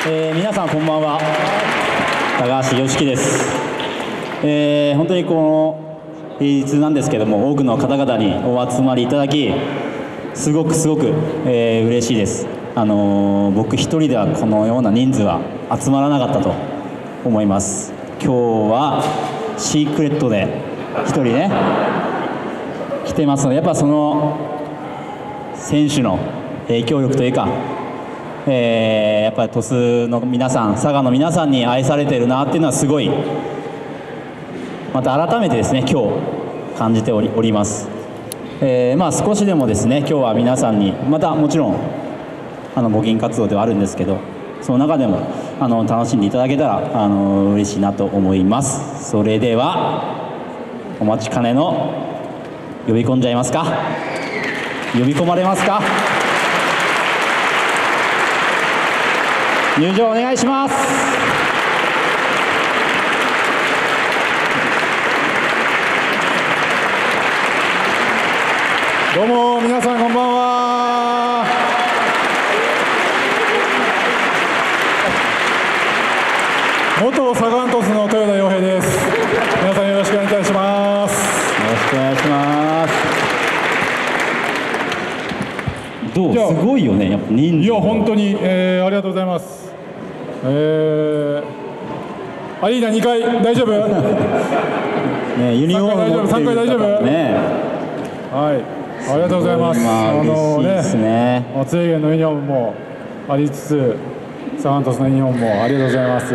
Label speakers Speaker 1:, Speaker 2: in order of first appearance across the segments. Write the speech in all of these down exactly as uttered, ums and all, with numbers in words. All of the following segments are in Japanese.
Speaker 1: えー、皆さんこんばんは。高橋良樹です。えー、本当にこの平日なんですけども、多くの方々にお集まりいただき、すごくすごく、えー、嬉しいです。あのー、僕一人ではこのような人数は集まらなかったと思います。今日はシークレットで一人ね来てますので、やっぱその選手の影響力というか、えー、やっぱり鳥栖の皆さん、佐賀の皆さんに愛されているなっていうのはすごいまた改めてですね今日感じており、おります。えー、まあ少しでもですね今日は皆さんにまたもちろんあの募金活動ではあるんですけど、その中でもあの楽しんでいただけたらあの嬉しいなと思います。それではお待ちかねの呼び込んじゃいますか。呼び込まれますか。入場お願いします。
Speaker 2: どうも皆さんこんばんは。元サガン鳥栖の豊田洋平です。皆さんよろしくお願いいたします。
Speaker 1: よろしくお願いします。どうすごいよね、やっぱ人数。
Speaker 2: いや本当に、えー、ありがとうございます。えー、アリーナにかい大丈夫？
Speaker 1: ね、ユニフォーム持ってる方
Speaker 2: さんかい大丈夫？
Speaker 1: ね。
Speaker 2: はい、ありがとうございます。
Speaker 1: まあ、嬉しいですね。
Speaker 2: 松江芸のユニフォームもありつつ、サガン鳥栖のユニフォームもありがとうございます。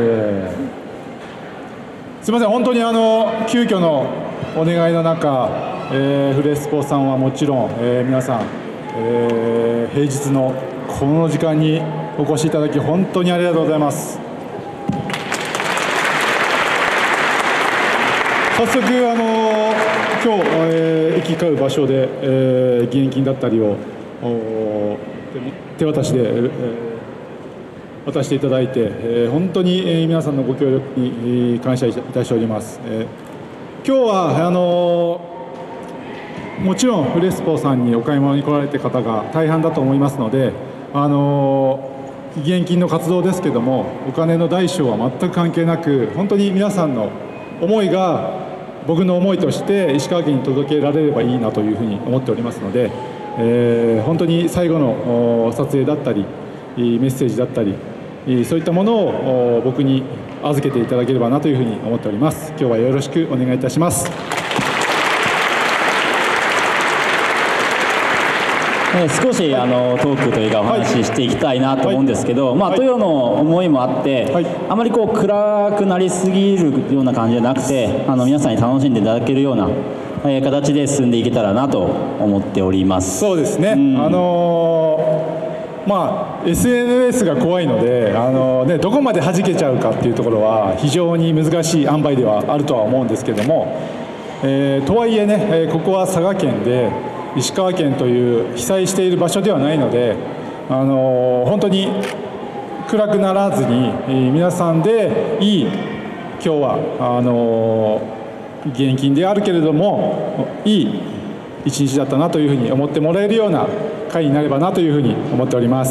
Speaker 2: すみません、本当にあの急遽のお願いの中、えー、フレスポさんはもちろん、えー、皆さん、えー、平日のこの時間にお越しいただき本当にありがとうございます。早速あの今日、えー、行き交う場所で、えー、義援金だったりを手渡しで、えー、渡していただいて、えー、本当に、えー、皆さんのご協力に感謝いたしております。えー、今日はあのもちろんフレスポさんにお買い物に来られている方が大半だと思いますので、あの義援金の活動ですけども、お金の大小は全く関係なく、本当に皆さんの思いが僕の思いとして石川県に届けられればいいなというふうに思っておりますので、えー、本当に最後の撮影だったりメッセージだったりそういったものを僕に預けていただければなというふうに思っております。今日はよろしくお願いいたします。
Speaker 1: 少しあのトークというかお話ししていきたいなと思うんですけど、はい、まあ、豊の思いもあって、はい、あまりこう暗くなりすぎるような感じじゃなくて、あの皆さんに楽しんでいただけるような、えー、形で進んでいけたらなと思っております。
Speaker 2: そうですね、うん、あのー、まあ エスエヌエス が怖いので、あのーね、どこまで弾けちゃうかっていうところは非常に難しい塩梅ではあるとは思うんですけども、えー、とはいえね、えー、ここは佐賀県で石川県という被災している場所ではないので、あのー、本当に暗くならずに、えー、皆さんでいい今日はあのー、義援金であるけれどもいい一日だったなというふうに思ってもらえるような会になればなというふうに思っております。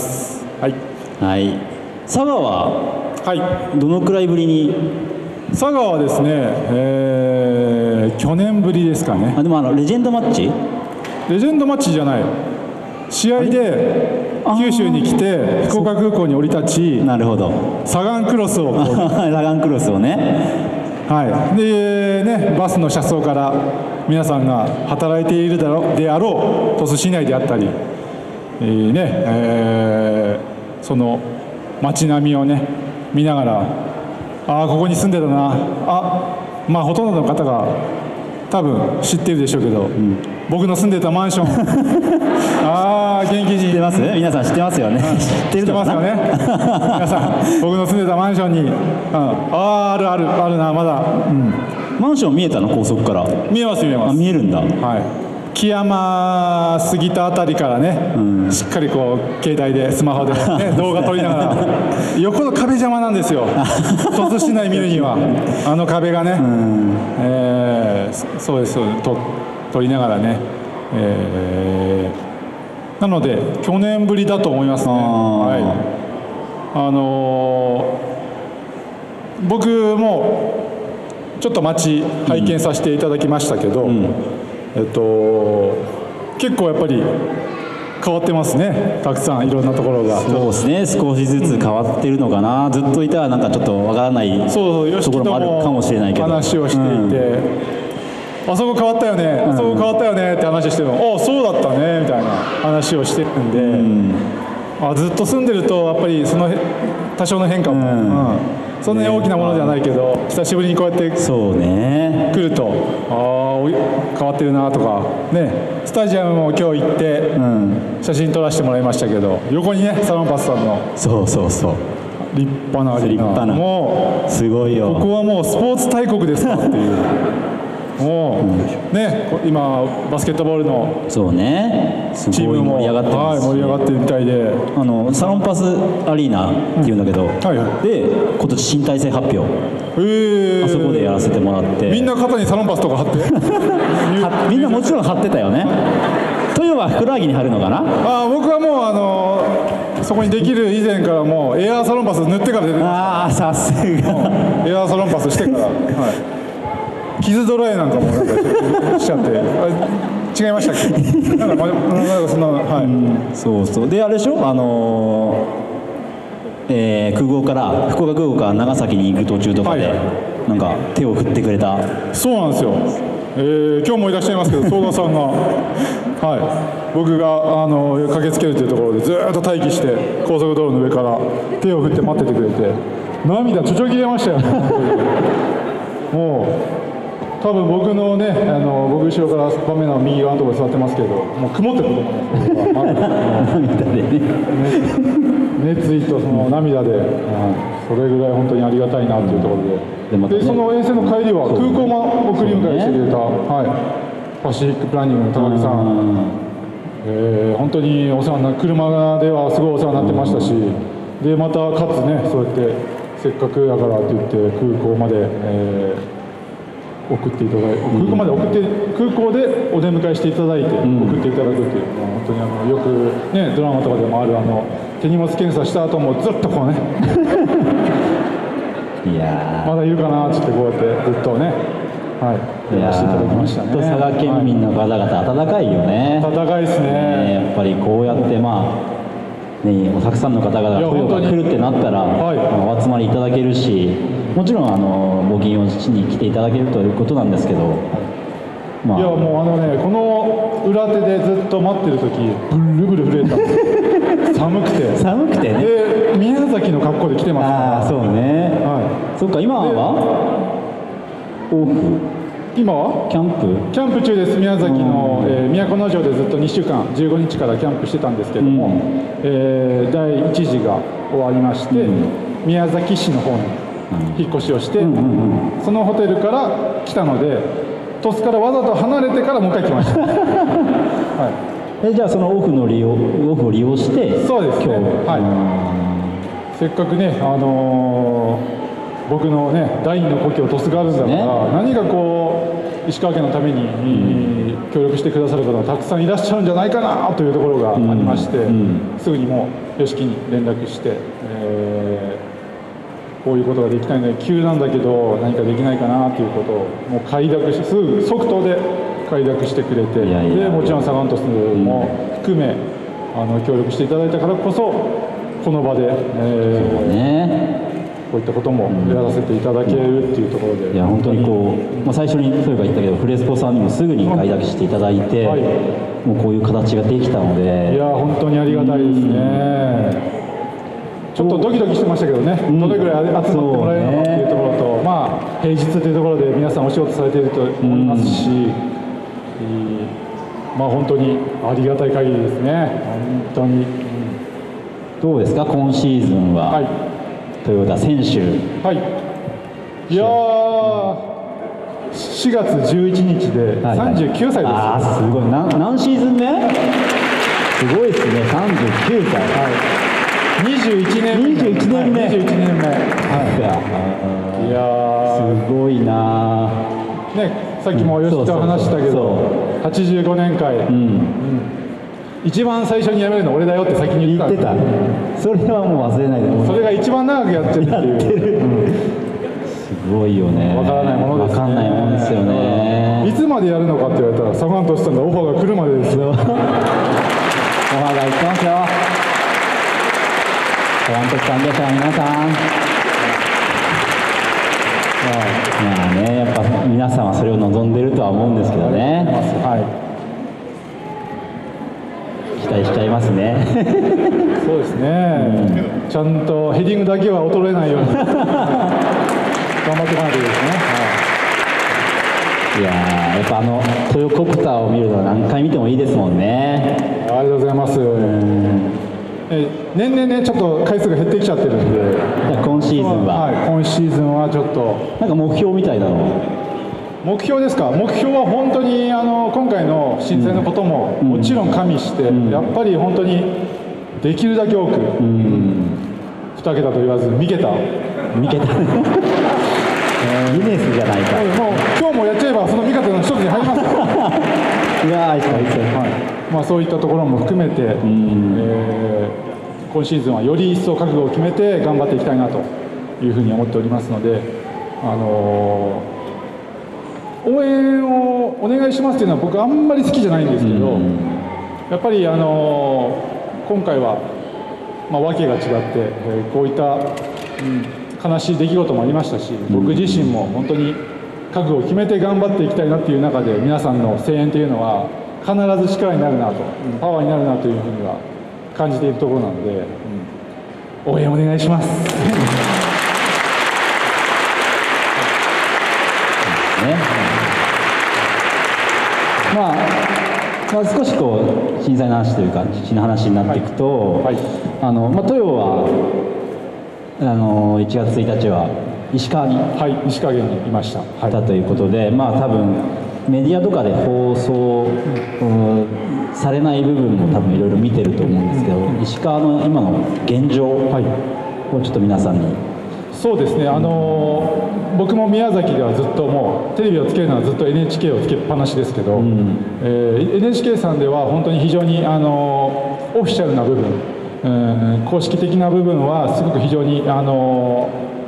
Speaker 2: はい、
Speaker 1: はい、佐賀は、はい、どのくらいぶりに？
Speaker 2: 佐賀はですね、えー、去年ぶりですかね。
Speaker 1: あ、でもあのレジェンドマッチ
Speaker 2: レジェンドマッチじゃない、試合で九州に来て福岡空港に降り立ち、なるほど、サガンクロスを
Speaker 1: サガンクロスをね、
Speaker 2: はい、でね、バスの車窓から皆さんが働いているだろうであろう鳥栖市内であったり、えーねえー、その街並みをね見ながら、ああここに住んでたな、あまあほとんどの方が多分知ってるでしょうけど、うん、僕の住んでたマンションああ元気に
Speaker 1: 知ってます？皆さん知ってますよね、うん、知ってるのかな？
Speaker 2: 知ってますよね皆さん僕の住んでたマンションに、うん、あああるあるあるなまだ、うん、
Speaker 1: マンション見えたの？高速から
Speaker 2: 見えます見えます。
Speaker 1: あ、見えるんだ。はい、
Speaker 2: 木山過ぎたあたりからね、うん、しっかりこう携帯でスマホで、ね、動画撮りながら横の壁邪魔なんですよ鳥栖市内見るにはあの壁がね、うん、えー、そうですそうですと撮りながらね、えー、なので去年ぶりだと思いますね。はあのー、僕もちょっと街拝見させていただきましたけど、うん、えっと結構やっぱり変わってますね。たくさんいろんなところが。
Speaker 1: そうですね、少しずつ変わってるのかな、うん、ずっといたらなんかちょっとわからないところもあるかもしれないけど、
Speaker 2: 話をしていて、うん、あそこ変わったよね、うん、あそこ変わったよねって話しても、ああそうだったねみたいな話をしてるんで、うん、あずっと住んでるとやっぱりその多少の変化も、うんうん、そんなに大きなものじゃないけど、ね、久しぶりにこうやって
Speaker 1: そうね
Speaker 2: 来ると、ああ変わってるなとかね。スタジアムも今日行って、うん、写真撮らせてもらいましたけど、横にねサロンパスさんの
Speaker 1: そうそうそう
Speaker 2: 立派なアリーナ、立派な、
Speaker 1: もうすごいよ、
Speaker 2: ここはもうスポーツ大国ですかっていうもう、うん、ね今バスケットボールの
Speaker 1: そうね
Speaker 2: チームも
Speaker 1: 盛り上がってますし、
Speaker 2: はい、盛り上がってるみたいで、
Speaker 1: あのサロンパスアリーナっていうんだけど、うんはいはい、で今年新体制発表、えー、あそこでやらせてもらって、
Speaker 2: みんな肩にサロンパスとか貼って
Speaker 1: みんなもちろん貼ってたよね。豊はふくらはぎに貼るのかな。
Speaker 2: あ僕はもうあのー、そこにできる以前からもうエアーサロンパス塗ってから出てます。
Speaker 1: ああさすがエ
Speaker 2: アーサロンパスしてから、はい、傷ドライなんかもなんかしちゃって違いましたっけなんか、ま、なんかそんな、はい、うん、そうそう
Speaker 1: であれでしょ、あのーえー、空港から福岡空港から長崎に行く途中とかで、はい、なんか手を振ってくれた。
Speaker 2: そうなんですよ、えー、今日もいらっしゃいますけど相田さんがはい僕があの駆けつけるというところでずっと待機して高速道路の上から手を振って待っててくれて、涙ちょちょぎれましたよねもう多分僕のねあの僕後ろから場面の右側のところに座ってますけど、もう曇ってると思います涙でね熱意とその涙で、うん、それぐらい本当にありがたいなというところで、で, また、ね、でその遠征の帰りは空港も送り迎えしてくれた、ねはい、パシフィックプランニングの高木さん、うんえー、本当にお世話にな車ではすごいお世話になってましたし、でまたかつねそうやってせっかくやからって言って空港まで、えー、送っていただいて、空港まで送って空港でお出迎えしていただいて送っていただくっていう、うん、本当にあのよくねドラマとかでもあるあの手荷物検査した後もずっとこうね
Speaker 1: いや
Speaker 2: まだいるかなってこうやってずっとねはいやらせていただきましたね。
Speaker 1: 佐賀県民の方々温かいよね。
Speaker 2: 温かいですね。
Speaker 1: ねやっぱりこうやってまあねたくさんの方々が声が来るってなったら、はい、お集まりいただけるし、もちろんあの募金をしに来ていただけるということなんですけど、
Speaker 2: まあ、いやもうあのねこの裏手でずっと待ってる時ブルブル震えたんです寒くて
Speaker 1: 寒くてね
Speaker 2: で宮崎の格好で来てますから。
Speaker 1: ああそうね、はい、そっか今はオフ
Speaker 2: 今は
Speaker 1: キャンプ
Speaker 2: キャンプ中です。宮崎の、えー、都城でずっとにしゅうかんじゅうごにちからキャンプしてたんですけども、うん、えー、だいいち次が終わりまして、うん、宮崎市の方に引っ越しをして、うんうんうんうん、そのホテルから来たので鳥栖からわざと離れてからもう一回来ました、はい、
Speaker 1: えじゃあそのオフの利用オフを利用して
Speaker 2: そうですね、今日、はい、せっかくね、あのー僕のね第二の故郷鳥栖があるんだから、ね、何かこう石川県のために、うん、協力してくださる方がたくさんいらっしゃるんじゃないかなというところがありまして、うんうん、すぐにもう YOSHIKI に連絡して、えー、こういうことができないので急なんだけど何かできないかなということをもう快諾してすぐ即答で快諾してくれて、いやいやでもちろんサガン鳥栖も含め、あの協力していただいたからこそこの場で、えー、そうねこういったこともやらせていただけるっていうところで、
Speaker 1: いや本当にこう、まあ、最初にそういえば言ったけどフレスポさんにもすぐに快諾していただいて、はい、もうこういう形ができたので、
Speaker 2: いや本当にありがたいですね。ちょっとドキドキしてましたけどね、どれぐらい集まってもらえるのかっていうところと、ね、まあ平日というところで皆さんお仕事されていると思いますし、まあ本当にありがたい限りですね。本当に、うん、
Speaker 1: どうですか今シーズンは、はいトヨタ選手、
Speaker 2: はい、いやーしがつじゅういちにちでさんじゅうきゅうさいです、
Speaker 1: はいはい、あすごいな何シーズン目すごいですねさんじゅうきゅうさい、はい、
Speaker 2: にじゅういちねんめ
Speaker 1: にじゅういちねんめ、
Speaker 2: はい、にじゅういちねんめ、はい、いや
Speaker 1: ーすごいな
Speaker 2: ねさっきも吉田話したけど、うん、はちじゅうごねんかい、うんうん、 一番最初に辞めるの俺だよって先に言ってた。
Speaker 1: 言ってた。それはもう忘れないで。
Speaker 2: それが一番長くやってるっていう。うん、
Speaker 1: すごいよね。
Speaker 2: わからないものですね。
Speaker 1: わかんないもんですよね。
Speaker 2: いつまでやるのかって言われたら、サファントシさんがオファーが来るまでですよ。オファー
Speaker 1: が言ってますよ。サファントシさんでした皆さん。まあね、やっぱ皆さんはそれを望んでるとは思うんですけどね。
Speaker 2: はい。
Speaker 1: 期待しちゃいますね。
Speaker 2: そうですね、うん。ちゃんとヘディングだけは衰えないように頑張っていかないといいですね。
Speaker 1: はい、いやー、やっぱあのトヨコプターを見るのは何回見てもいいですもんね。
Speaker 2: ありがとうございます。え年々ねちょっと回数が減ってきちゃってるんで、
Speaker 1: 今シーズンは、
Speaker 2: はい、今シーズンはちょっと
Speaker 1: なんか目標みたいなの。
Speaker 2: 目標ですか。目標は本当にあの今回の震災のことももちろん加味して、うん、やっぱり本当にできるだけ多く、うん、に桁と言わずに桁
Speaker 1: に桁ギネスじゃないか。
Speaker 2: もう今日もやっちゃえばそのに桁の一つに入りますから
Speaker 1: いやー、いいですね、
Speaker 2: はい、まあ、そういったところも含めて、うん、えー、今シーズンはより一層覚悟を決めて頑張っていきたいなというふうに思っておりますので、あのー、応援をお願いしますというのは僕あんまり好きじゃないんですけど、うん、やっぱり、あのー、今回は、まあ、訳が違って、えー、こういった、うん、悲しい出来事もありましたし、僕自身も本当に覚悟を決めて頑張っていきたいなという中で、皆さんの声援というのは必ず力になるなと、パワーになるなというふうには感じているところなので、うん、応援お願いします。ね、
Speaker 1: まあ、まあ、少しこう震災の話というか血の話になっていくと、はいはい、あのまあ、豊はあのいちがつついたちは石川に、
Speaker 2: はい、石川県にいました。
Speaker 1: はい、ということで、まあ多分メディアとかで放送、うん、されない部分も多分いろいろ見てると思うんですけど、うん、石川の今の現状をちょっと皆さんに。
Speaker 2: そうですね、あのー、僕も宮崎ではずっともうテレビをつけるのはずっと エヌエイチケー をつけっぱなしですけど、うん、えー、エヌエイチケー さんでは本当に非常に、あのー、オフィシャルな部分、うん、公式的な部分はすごく非常に、あの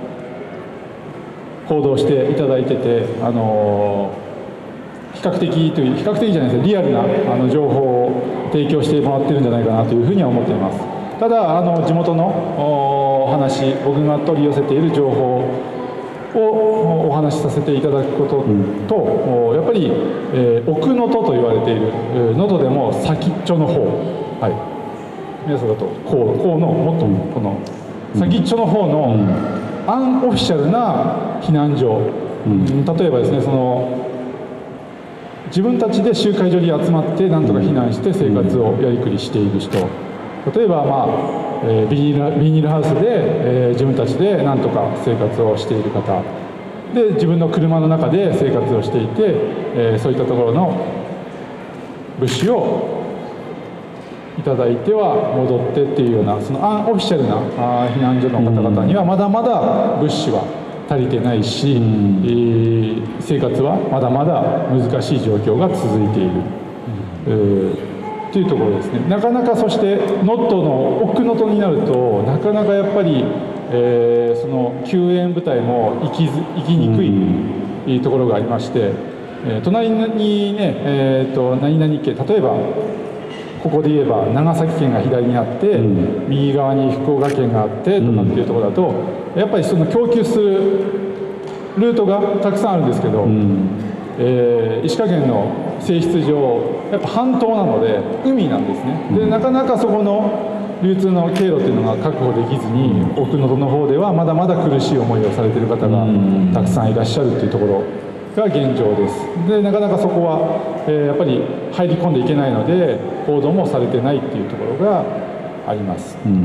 Speaker 2: ー、報道していただいてて、あのー、比較的という比較的じゃないですか、リアルなあの情報を提供してもらってるんじゃないかなというふうには思っています。ただあの地元のお話、僕が取り寄せている情報をお話しさせていただくことと、うん、やっぱり、えー、奥能登と言われている能登でも先っちょの方、はい、皆さんだとこう、こうのもっとこの先っちょの方のアンオフィシャルな避難所、うん、例えばですね、その自分たちで集会所に集まってなんとか避難して生活をやりくりしている人、例えば、まあえー、ビニール、ビニールハウスで、えー、自分たちでなんとか生活をしている方で、自分の車の中で生活をしていて、えー、そういったところの物資をいただいては戻ってっていうような、そのアンオフィシャルなあ避難所の方々にはまだまだ物資は足りてないし、うん、えー、生活はまだまだ難しい状況が続いている、うん、えーというところですね。なかなか、そして能登の奥能登になるとなかなかやっぱり、えー、その救援部隊も行きず行きにくい、うん、ところがありまして、えー、隣にね、えー、と何々県、例えばここで言えば長崎県が左にあって、うん、右側に福岡県があってとかっていうところだと、うん、やっぱりその供給するルートがたくさんあるんですけど、うん、えー、石川県の性質上やっぱ半島なので海なんですね。でなかなかそこの流通の経路というのが確保できずに、奥能登の方ではまだまだ苦しい思いをされている方がたくさんいらっしゃるというところが現状です。でなかなかそこは、えー、やっぱり入り込んでいけないので報道もされてないっていうところがあります。うん、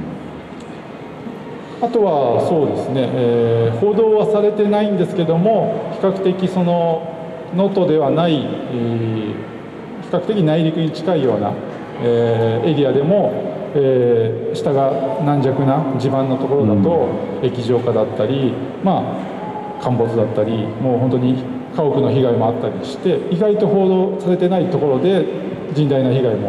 Speaker 2: あとはそうですね、えー、報道はされてないんですけども、比較的その能登ではない、えー、比較的内陸に近いような、えー、エリアでも、えー、下が軟弱な地盤のところだと、うん、液状化だったり、まあ、陥没だったり、もう本当に家屋の被害もあったりして、意外と報道されてないところで甚大な被害も、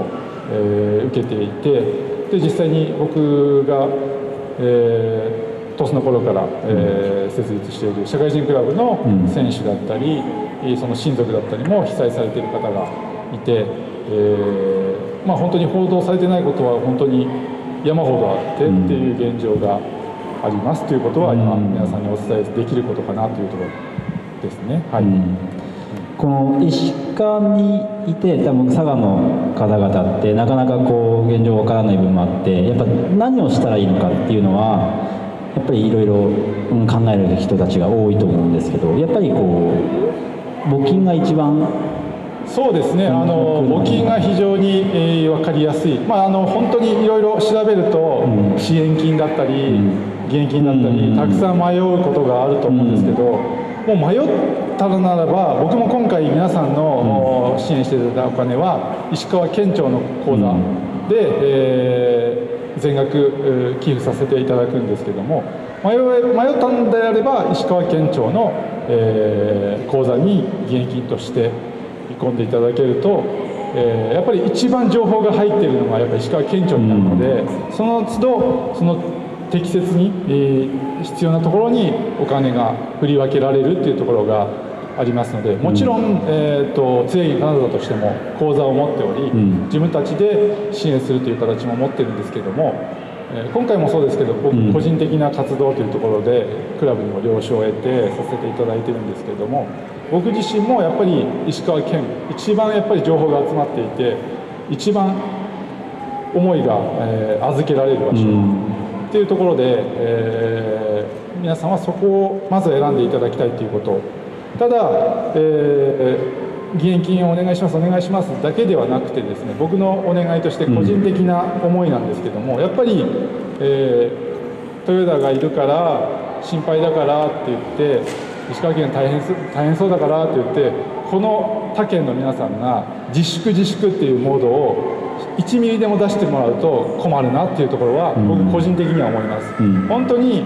Speaker 2: えー、受けていて、で実際に僕が、えー、鳥栖の頃から、えー、設立している社会人クラブの選手だったり、うん、その親族だったりも被災されている方がいて、えーまあ、本当に報道されてないことは本当に山ほどあってっていう現状がありますということは今皆さんにお伝えできることかなというところですね。はい、うん、
Speaker 1: この石川にいて多分佐賀の方々ってなかなかこう現状わからない部分もあって、やっぱ何をしたらいいのかっていうのはやっぱりいろいろ考える人たちが多いと思うんですけど、やっぱりこう募金が一番。
Speaker 2: そうですね、あの募金が非常に、えー、分かりやすい、まあ、あの本当にいろいろ調べると、うん、支援金だったり、うん、義援金だったり、うん、たくさん迷うことがあると思うんですけど、うん、もう迷ったのならば、僕も今回皆さんの、うん、支援していただいたお金は石川県庁の口座で、うん、えー、全額寄付させていただくんですけども、迷迷ったんであれば石川県庁の、えー、口座に義援金として込んでいただけると、えー、やっぱり一番情報が入っているのがやっぱり石川県庁になるので、うん、その都度その適切に、えー、必要なところにお金が振り分けられるっていうところがありますので、もちろん、うん、えーと津江金沢としても口座を持っており、うん、自分たちで支援するという形も持ってるんですけども、えー、今回もそうですけど僕個人的な活動というところでクラブにも了承を得てさせていただいてるんですけれども、僕自身もやっぱり石川県一番やっぱり情報が集まっていて一番思いが、えー、預けられる場所っていうところで、えー、皆さんはそこをまず選んでいただきたいということ。ただ、えー、義援金をお願いしますお願いしますだけではなくてですね、僕のお願いとして個人的な思いなんですけども、やっぱり、えー、豊田がいるから心配だからって言って石川県大変大変そうだからと言ってこの他県の皆さんが自粛自粛っていうモードをいちミリでも出してもらうと困るなっていうところは僕個人的には思います、うん、本当に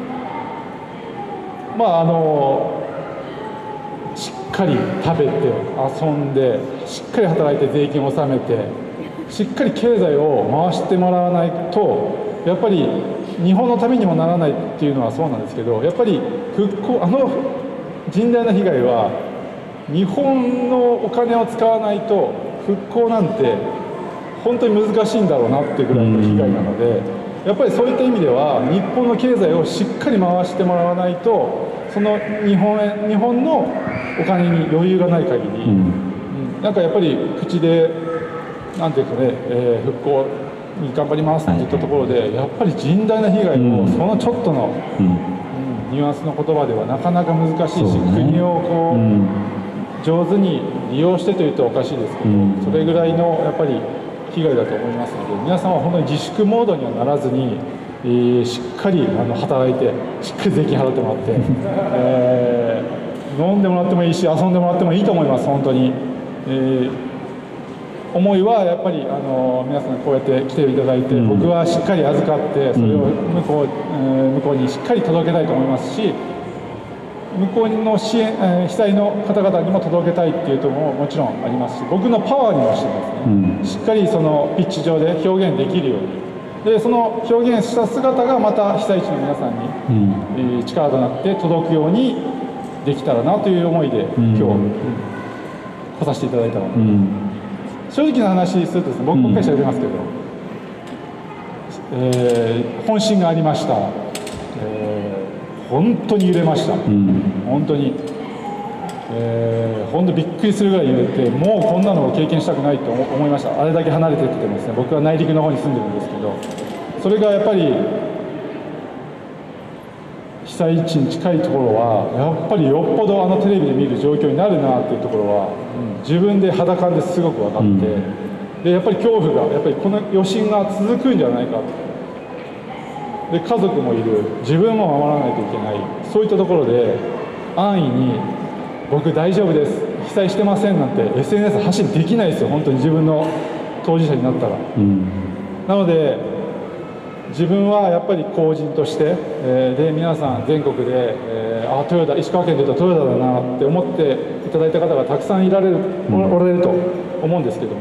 Speaker 2: まああのしっかり食べて遊んでしっかり働いて税金を納めてしっかり経済を回してもらわないとやっぱり日本のためにもならないっていうのはそうなんですけど、やっぱり復興あの甚大な被害は日本のお金を使わないと復興なんて本当に難しいんだろうなっていうぐらいの被害なので、やっぱりそういった意味では日本の経済をしっかり回してもらわないとその日本円日本のお金に余裕がない限り、うん、なんかやっぱり口でなんていうかね、えー、復興に頑張りますって言ったところで、やっぱり甚大な被害をそのちょっとの、うんうん、ニュアンスの言葉ではなかなか難しいし、国をこう、うん、上手に利用してというとおかしいですけど、うん、それぐらいのやっぱり被害だと思いますので、皆さんは本当に自粛モードにはならずに、えー、しっかりあの働いてしっかり税金払ってもらって、えー、飲んでもらってもいいし遊んでもらってもいいと思います本当に。えー思いはやっぱりあの皆さんこうやって来ていただいて、うん、僕はしっかり預かってそれを向こう、うん、向こうにしっかり届けたいと思いますし、向こうの支援、えー、被災の方々にも届けたいっていうところももちろんありますし、僕のパワーにもしてますね、うん、しっかりそのピッチ上で表現できるように、でその表現した姿がまた被災地の皆さんに、うん、力となって届くようにできたらなという思いで、うん、今日、うん、来させていただいたので。うん、正直な話するとですね、僕も一回調べますけど、うん、えー、本心がありました、えー、本当に揺れました、うん、本当に、えー、本当びっくりするぐらい揺れて、もうこんなのを経験したくないと思いました。あれだけ離れてっててもですね、僕は内陸の方に住んでるんですけど、それがやっぱり被災地に近いところはやっぱりよっぽどあのテレビで見る状況になるなっていうところは、うん、自分で肌感ですごく分かって、うん、でやっぱり恐怖がやっぱりこの余震が続くんじゃないか、で家族もいる、自分も守らないといけない、そういったところで安易に僕大丈夫です被災してませんなんて エスエヌエス 発信できないですよ本当に自分の当事者になったら、うん、なので自分はやっぱり公人として、えー、で皆さん全国で、えー、あ豊田石川県でいうと豊田だなって思っていただいた方がたくさんいられる、うん、おられると思うんですけども、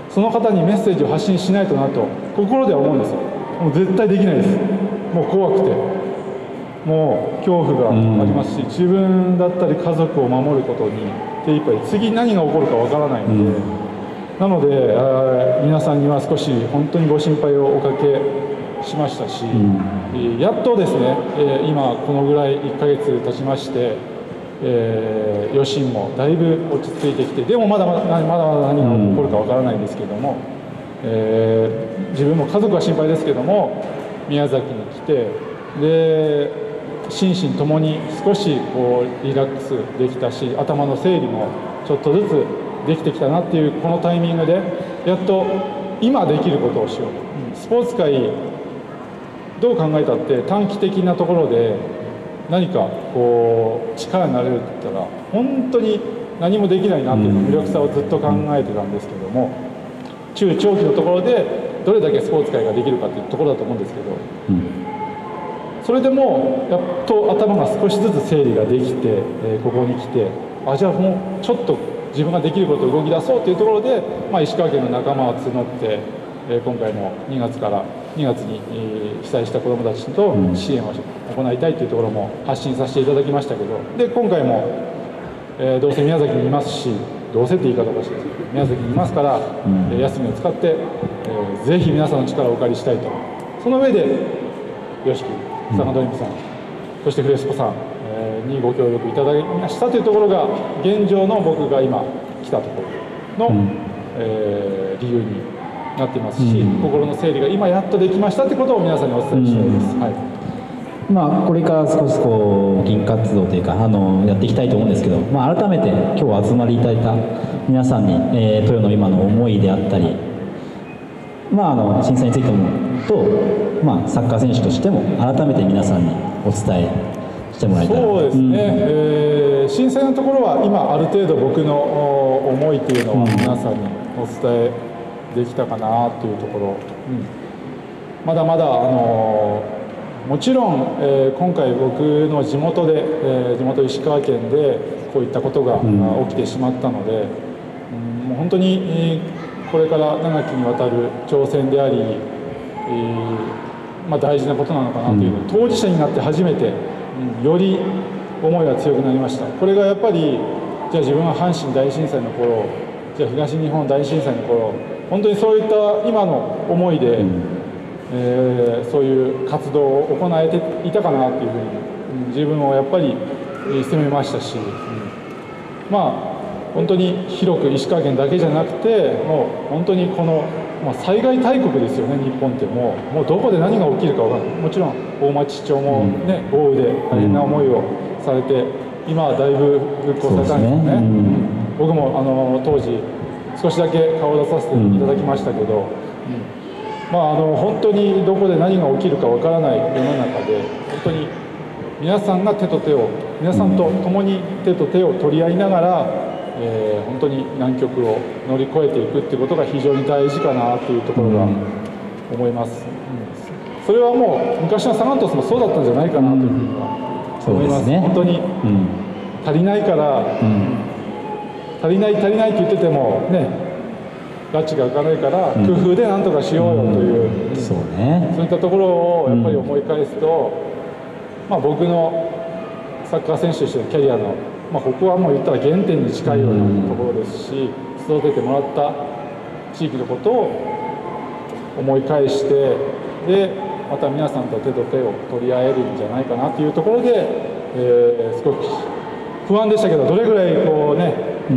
Speaker 2: その方にメッセージを発信しないとなと心では思うんですよ。もう絶対できないです。もう怖くて、もう恐怖がありますし、自分だったり家族を守ることに手一杯、次何が起こるかわからないので、なので皆さんには少し本当にご心配をおかけしましたし、やっとですね、今このぐらいいっかげつ経ちまして、えー、余震もだいぶ落ち着いてきて、でもまだまだまだまだ何が起こるかわからないんですけども、えー、自分も家族は心配ですけども、宮崎に来て、で心身ともに少しこうリラックスできたし、頭の整理もちょっとずつできてきたなっていうこのタイミングで、やっと今できることをしよう。スポーツ界どう考えたって短期的なところで何かこう力になれるって言ったら本当に何もできないなっていう魅力さをずっと考えてたんですけども、中長期のところでどれだけスポーツ界ができるかっていうところだと思うんですけど、それでもやっと頭が少しずつ整理ができて、えー、ここに来て、あ、じゃあもうちょっと自分ができることを動き出そうというところで、まあ、石川県の仲間を募って、えー、今回もにがつからにがつに、えー、被災した子どもたちと支援を行いたいというところも発信させていただきましたけど、で今回も、えー、どうせ宮崎にいますし、どうせって言い方おかしいですけど、宮崎にいますから、うん、えー、休みを使って、えー、ぜひ皆さんの力をお借りしたいと、その上でよしきサカドリムさん、うん、そしてフレスコさん、えー、にご協力いただきましたというところが現状の僕が今来たところの、うん、えー、理由になっていますし、うん、心の整理が今やっとできましたということを皆さんにお伝えしたいです。うん、はい、
Speaker 1: まあ、これから少しこう議員活動というかあのやっていきたいと思うんですけど、まあ、改めて今日集まりいただいた皆さんに、えー、豊の今の思いであったり、まあ、あの震災についてもと、まあ、サッカー選手としても改めて皆さんにお伝えしてもらいたい。
Speaker 2: そうですね、うん、えー、震災のところは今ある程度僕の思いというのは皆さんにお伝えできたかなというところ、うん、まだまだあのもちろん、えー、今回僕の地元で、えー、地元石川県でこういったことが、うん、起きてしまったので、うん、もう本当に、えー、これから長きにわたる挑戦であり、えーまあ、大事なことなのかなというのを、うん、当事者になって初めて、うん、より思いが強くなりました。これがやっぱりじゃあ自分は阪神大震災の頃、じゃあ東日本大震災の頃、本当にそういった今の思いで、うん、えー、そういう活動を行えていたかなというふうに、うん、自分をやっぱり責めましたし、うん、まあ本当に広く石川県だけじゃなくて、もう本当にこの、まあ、災害大国ですよね、日本って。もう、もうどこで何が起きるか分からない。もちろん大町町も、ね、うん、豪雨で大変な思いをされて、今はだいぶ復興されたんですよね。うん、僕もあの当時少しだけ顔を出させていただきましたけど、うんうん、まあ、あの本当にどこで何が起きるかわからない世の中で、本当に皆さんが手と手を皆さんと共に手と手を取り合いながら、えー、本当に難局を乗り越えていくっていうことが非常に大事かなというところが思います、うん、それはもう昔のサガン鳥栖もそうだったんじゃないかなというふうには思います、うん、そうですね、本当に、うん、足りないから、うん、足りない足りないって言っててもね、拉致が開かないから工夫で何とかしようよという、うん、そうね、そういったところをやっぱり思い返すと、まあ、僕のサッカー選手としてのキャリアの、まあ、ここはもう言ったら原点に近いようなところですし、育ててもらった地域のことを思い返して、でまた皆さんと手と手を取り合えるんじゃないかなというところで、えー、すごく不安でしたけど、どれぐらいこうね、うん、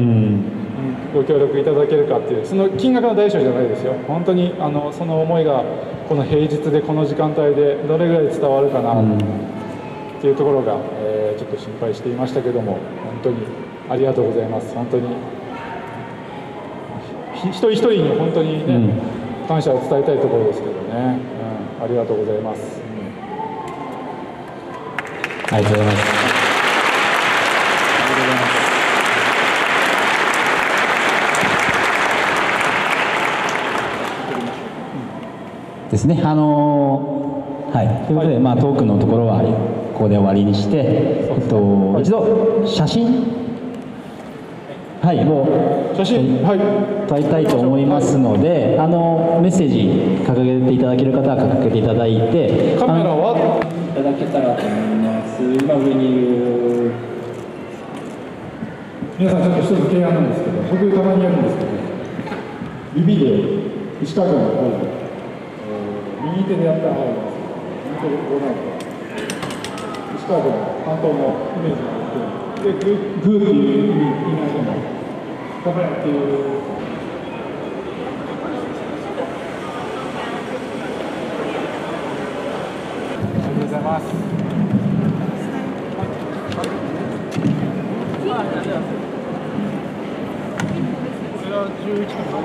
Speaker 2: ご協力いただけるかっていう、その金額の大小じゃないですよ。本当にあのその思いがこの平日でこの時間帯でどれぐらい伝わるかなっていうところが、えー、ちょっと心配していましたけども、本当にありがとうございます。本当に一人一人に本当にね、うん、感謝を伝えたいところですけどね、うん、ありがとうございます、
Speaker 1: うん、ありがとうございます。ですね、あのー、はい、ということで、まあ、トークのところはここで終わりにして、えっと、一度写真、ははい、もう
Speaker 2: 写真、はい、
Speaker 1: 撮りたいと思いますので、あのメッセージ掲げていただける方は掲げていただいて、
Speaker 2: カメラは
Speaker 1: いただけたらと思います。今上にいる
Speaker 2: 皆さん、ちょっと一つ提案なんですけど、僕たまにやるんですけど、指で石川君の方を、えー、右手でやった方がいいです。右手でこうなると石川君の担当のイメージがあって、でグーグーっていう意味以外でもカメラっていう。ありがとうございます。これはじゅういちとか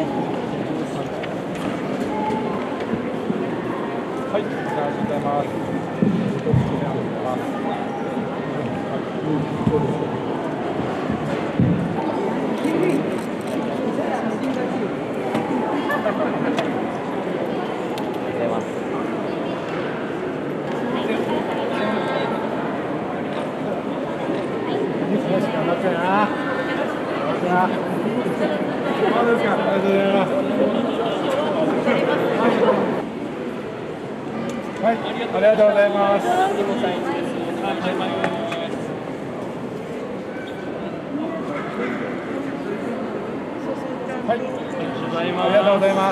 Speaker 2: はい、ありがとうございます。はい、ありがとうございます。はい、ありがとうございます。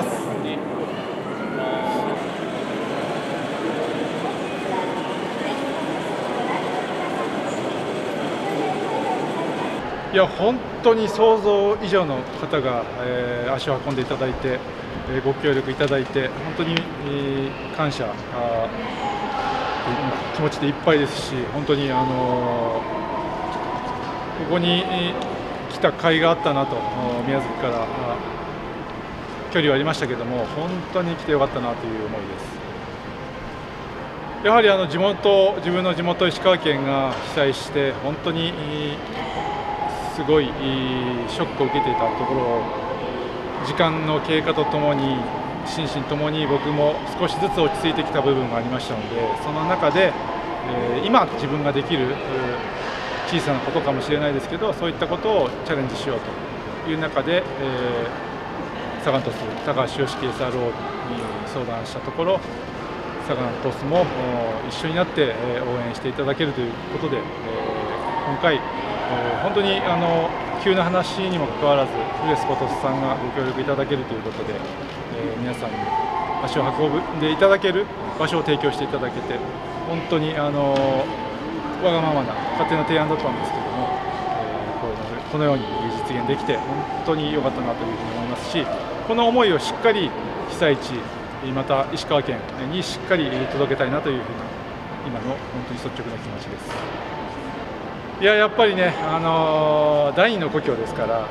Speaker 2: いや、本当に想像以上の方が、えー、足を運んでいただいて、えー、ご協力いただいて、本当に、えー、感謝あ気持ちでいっぱいですし、本当に、あのー、ここに来た甲斐があったなと、宮崎から距離はありましたけども、本当に来てよかったなという思いです。やはりあの地元、自分の地元石川県が被災して、本当にすごいショックを受けていたところを、時間の経過とともに心身ともに僕も少しずつ落ち着いてきた部分がありましたので、その中で、えー、今自分ができる小さなことかもしれないですけど、そういったことをチャレンジしようという中で、えー、サガン鳥栖高橋良樹 エスアールオー に相談したところ、サガン鳥栖も一緒になって応援していただけるということで、えー、今回本当にあの急な話にもかかわらず、フレスポトスさんがご協力いただけるということで、えー、皆さんに足を運んでいただける場所を提供していただけて、本当にあのわがままな勝手な提案だったんですけども、えー、こういうのこのように実現できて、本当に良かったなというふうに思いますし、この思いをしっかり被災地、また石川県にしっかり届けたいなというふうな、今の本当に率直な気持ちです。いや、やっぱりね、あのー、第二の故郷ですから、うん、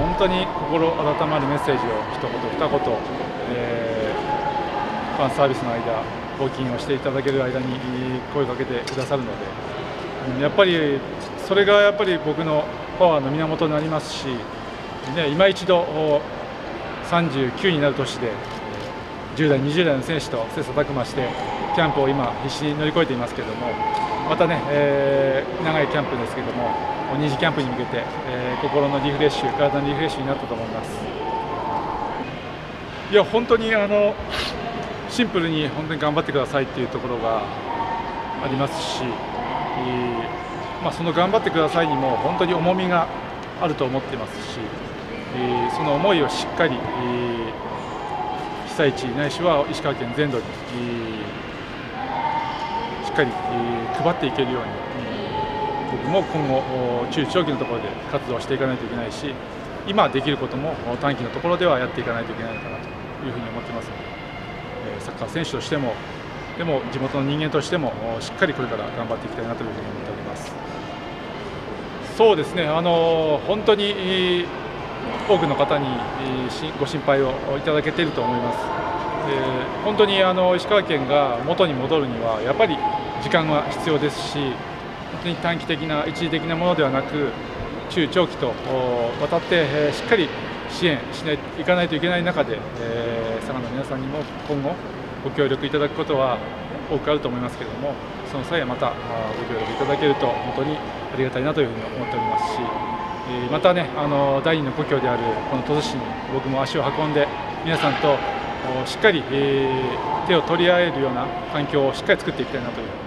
Speaker 2: 本当に心温まるメッセージを一言二言、えー、ファンサービスの間、募金をしていただける間に声をかけてくださるので、うん、やっぱりそれがやっぱり僕のパワーの源になりますし、ね、今一度さんじゅうきゅうになる年でじゅう代、にじゅう代の選手と切磋琢磨してキャンプを今必死に乗り越えていますけれども、またね、えー、長いキャンプですけれども、二次キャンプに向けて、えー、心のリフレッシュ、体のリフレッシュになったと思います。いや、本当にあのシンプルに本当に頑張ってくださいっていうところがありますし、えーまあ、その頑張ってくださいにも本当に重みがあると思っていますし、えー、その思いをしっかり、えー、被災地ないしは石川県全土に、えーしっかり配っていけるように、僕も今後中長期のところで活動していかないといけないし、今できることも短期のところではやっていかないといけないのかなというふうに思ってますので、サッカー選手としても、でも地元の人間としてもしっかりこれから頑張っていきたいなというふうに思っております。そうですね、あの本当に多くの方にご心配をいただけていると思います。えー、本当にあの石川県が元に戻るにはやっぱり時間は必要ですし、本当に短期的な一時的なものではなく、中長期とわたって、えー、しっかり支援しないいかないといけない中で、えー、佐賀の皆さんにも今後ご協力いただくことは多くあると思いますけれども、その際はまたご協力いただけると本当にありがたいなというふうに思っておりますし、
Speaker 3: えー、またねあの第二の故郷であるこの鳥栖市に僕も足を運んで皆さんとしっかり、えー、手を取り合えるような環境をしっかり作っていきたいなという